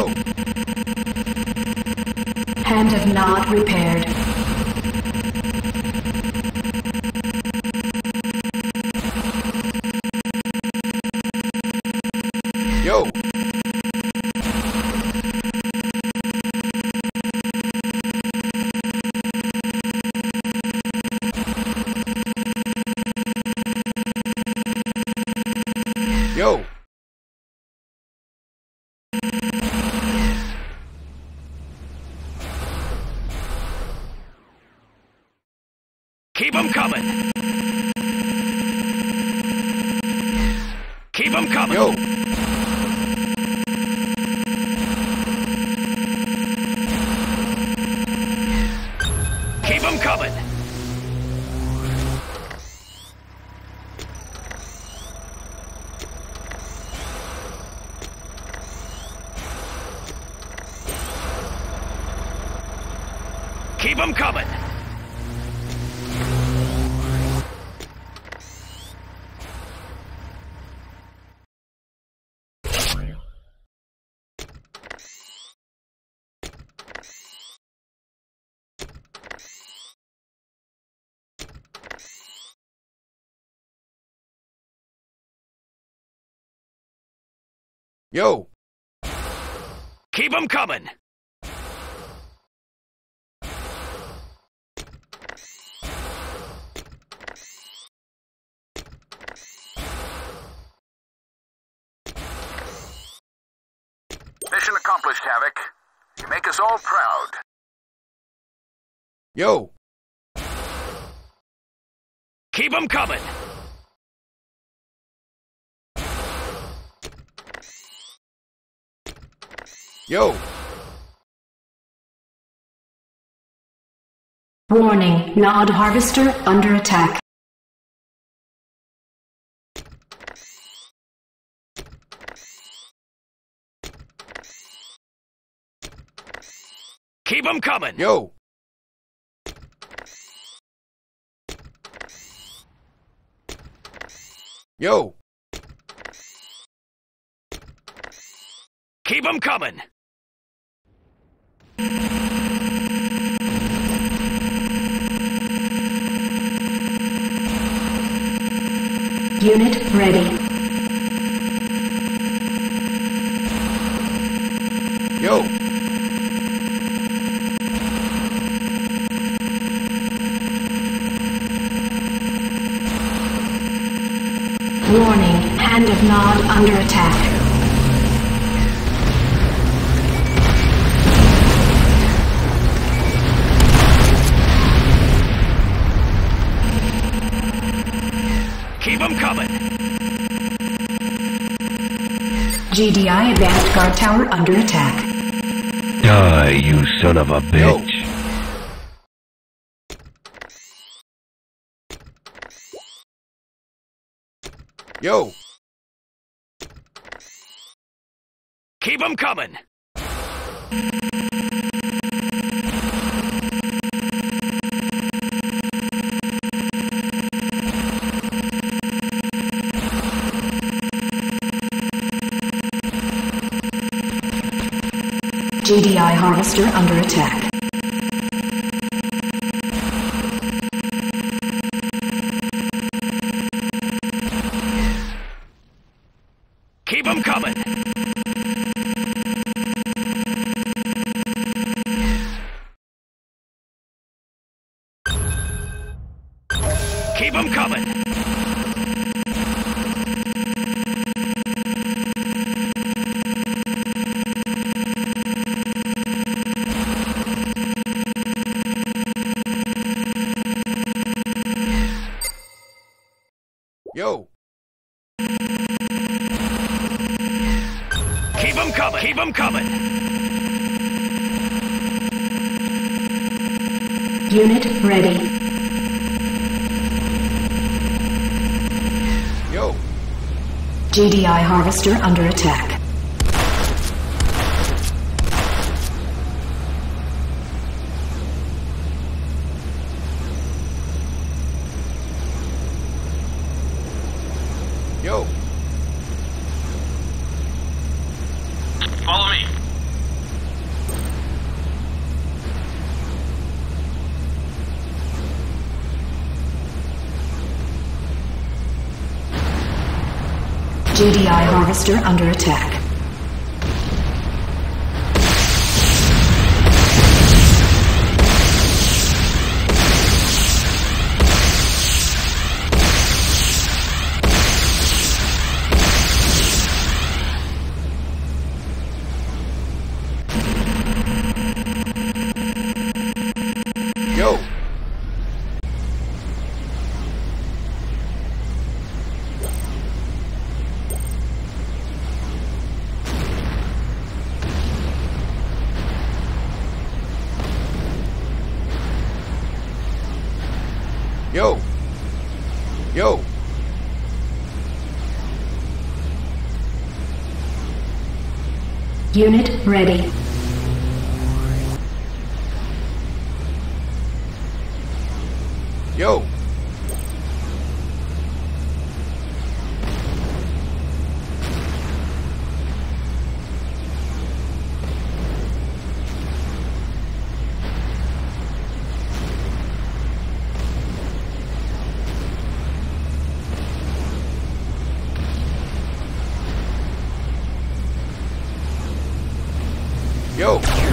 Hand of Nod repaired. Yo. Yo. Keep 'em coming. Keep 'em coming. Yo. Keep 'em coming. Keep 'em coming. Yo. Keep 'em coming. Mission accomplished, Havoc. You make us all proud. Yo. Keep 'em coming. Yo. Warning, Nod Harvester under attack. Keep 'em coming. Yo. Yo. Keep 'em coming. Unit ready. Yo. Warning, Hand of Nod under attack. Keep 'em coming. GDI Advanced Guard Tower under attack. Die, you son of a bitch. Yo. Keep 'em coming. GDI Harvester under attack. Keep 'em coming. Keep 'em coming. Yo. Keep 'em coming. Keep 'em coming. Unit ready. Yo. GDI Harvester under attack. Yo. Follow me. ADI harvester under attack. Yo. Yo. Yo. Unit ready. Yo. Yo.